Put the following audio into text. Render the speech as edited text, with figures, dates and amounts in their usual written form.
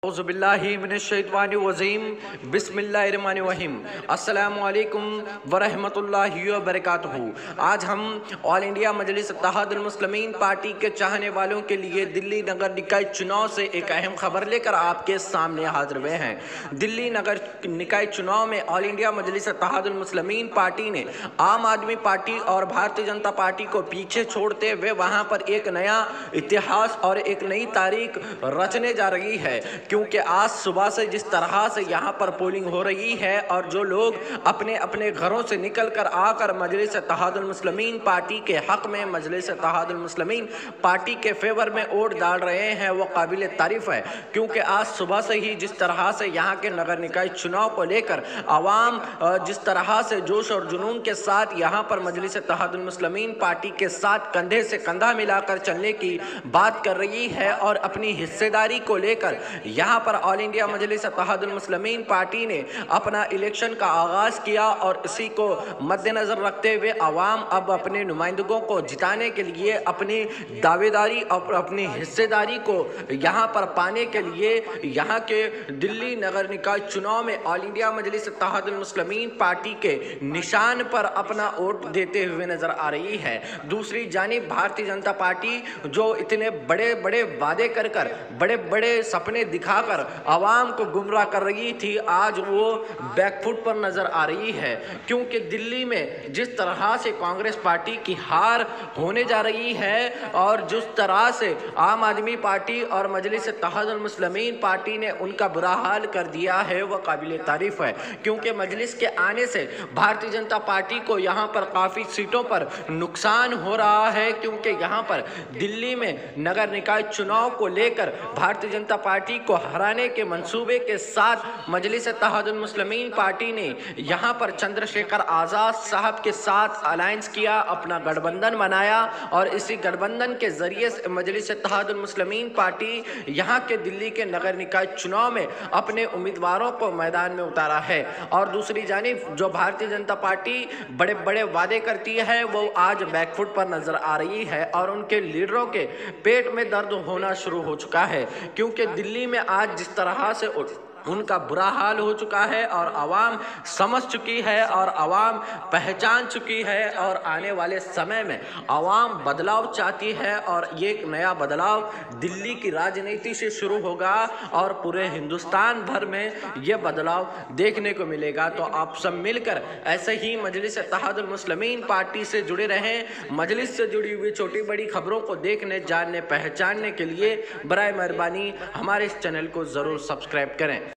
औज़ुबिल्लाहिमिनश्शैतानिर्रजीम बिस्मिल्लाहिर्रहमानिर्रहीम अस्सलामुअलैकुम वरहमतुल्लाहि वबरकातुहू। आज हम all India Majlis Ittehadul Muslimeen party के चाहने वालों के लिए दिल्ली नगर निकाय चुनाव से एक अहम खबर लेकर आपके सामने हाजिर हुए हैं। दिल्ली नगर निकाय चुनाव में all India Majlis Ittehadul Muslimeen party ने आम आदमी पार्टी और भारतीय जनता पार्टी को पीछे छोड़ते हुए वहां पर एक नया इतिहास और एक नई तारीख रचने जा रही है, क्योंकि आज सुबह से जिस तरह से यहाँ पर पोलिंग हो रही है और जो लोग अपने अपने घरों से निकलकर आकर मजलिस इत्तेहादुल मुस्लिमीन पार्टी के हक में, मजलिस इत्तेहादुल मुस्लिमीन पार्टी के फेवर में वोट डाल रहे हैं, वो काबिल तारीफ है। क्योंकि आज सुबह से ही जिस तरह से यहाँ के नगर निकाय चुनाव को लेकर आवाम जिस तरह से जोश और जुनून के साथ यहाँ पर मजलिस इत्तेहादुल मुस्लिमीन पार्टी के साथ कंधे से कंधा मिलाकर चलने की बात कर रही है और अपनी हिस्सेदारी को लेकर यहाँ पर all India Majlis Ittehadul Muslimeen party ने अपना इलेक्शन का आगाज किया और इसी को मद्देनजर रखते हुए आवाम अब अपने नुमाइंदों को जिताने के लिए अपनी दावेदारी और अपनी हिस्सेदारी को यहाँ पर पाने के लिए यहाँ के दिल्ली नगर निकाय चुनाव में all India Majlis Ittehadul Muslimeen party के निशान पर अपना वोट देते हुए नजर आ रही है। दूसरी जानिब भारतीय जनता पार्टी जो इतने बड़े बड़े वादे कर बड़े बड़े सपने दिखाकर आवाम को गुमराह कर रही थी, आज वो बैकफुट पर नजर आ रही है। क्योंकि दिल्ली में जिस तरह से कांग्रेस पार्टी की हार होने जा रही है और जिस तरह से आम आदमी पार्टी और मजलिस इत्तेहादुल मुस्लिमीन पार्टी ने उनका बुरा हाल कर दिया है, वह काबिल तारीफ है। क्योंकि मजलिस के आने से भारतीय जनता पार्टी को यहाँ पर काफ़ी सीटों पर नुकसान हो रहा है, क्योंकि यहाँ पर दिल्ली में नगर निकाय चुनाव को लेकर भारतीय जनता पार्टी को हराने के मंसूबे के साथ मजलिस इत्तेहादुल मुस्लिमीन पार्टी ने यहाँ पर चंद्रशेखर आज़ाद साहब के साथ अलायंस किया, अपना गठबंधन बनाया और इसी गठबंधन के जरिए से मजलिस इत्तेहादुल मुस्लिमीन पार्टी यहाँ के दिल्ली के नगर निकाय चुनाव में अपने उम्मीदवारों को मैदान में उतारा है। और दूसरी जानिब जो भारतीय जनता पार्टी बड़े बड़े वादे करती है वो आज बैकफुट पर नजर आ रही है और उनके लीडरों के पेट में दर्द होना शुरू हो चुका है। क्योंकि दिल्ली में आज जिस तरह से उनका बुरा हाल हो चुका है और आवाम समझ चुकी है और आवाम पहचान चुकी है और आने वाले समय में आवाम बदलाव चाहती है और ये एक नया बदलाव दिल्ली की राजनीति से शुरू होगा और पूरे हिंदुस्तान भर में ये बदलाव देखने को मिलेगा। तो आप सब मिलकर ऐसे ही मजलिस इत्तेहादुल मुस्लिमीन पार्टी से जुड़े रहें। मजलिस से जुड़ी हुई छोटी बड़ी खबरों को देखने, जानने, पहचानने के लिए बराए मेहरबानी हमारे इस चैनल को ज़रूर सब्सक्राइब करें।